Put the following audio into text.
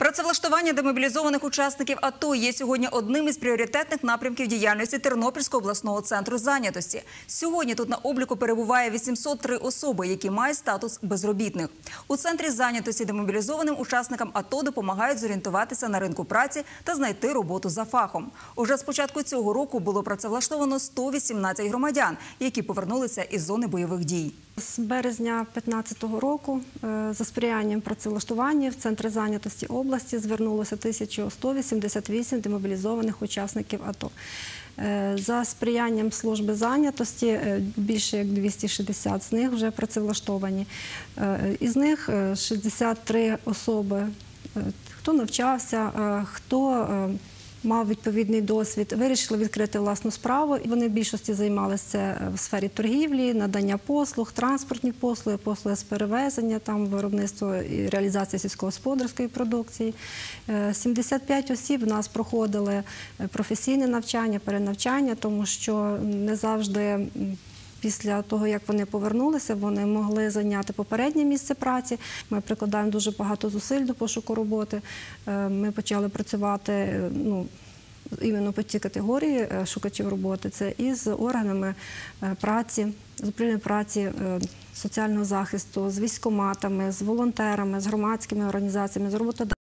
Працевлаштування демобілізованих учасників АТО є сьогодні одним із пріоритетних напрямків діяльності Тернопільського обласного центру зайнятості. Сьогодні тут на обліку перебуває 803 особи, які мають статус безробітних. У центрі зайнятості демобілізованим учасникам АТО допомагають зорієнтуватися на ринку праці та знайти роботу за фахом. Уже з початку цього року було працевлаштовано 118 громадян, які повернулися із зони бойових дій. З березня 2015 року за сприянням працевлаштування в Центрі зайнятості області звернулося 1188 демобілізованих учасників АТО. За сприянням служби зайнятості більше як 260 з них вже працевлаштовані. Із них 63 особи, хто навчався, хто мав відповідний досвід, вирішили відкрити власну справу. Вони в більшості займалися в сфері торгівлі, надання послуг, транспортні послуги, послуги з перевезення, виробництво і реалізація сільськогосподарської продукції. 75 осіб у нас проходили професійне навчання, перенавчання, тому що не завжди після того, як вони повернулися, вони могли зайняти попереднє місце праці. Ми прикладаємо дуже багато зусиль до пошуку роботи. Ми почали працювати іменно по цій категорії шукачів роботи. Це із органами праці, з управлінням праці, соціального захисту, з військкоматами, з волонтерами, з громадськими організаціями, з роботодавцями.